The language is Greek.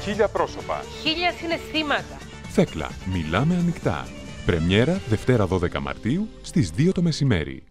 1000 πρόσωπα. 1000 συναισθήματα. Θέκλα, μιλάμε ανοιχτά. Πρεμιέρα Δευτέρα 12 Μαρτίου στις 2 το μεσημέρι.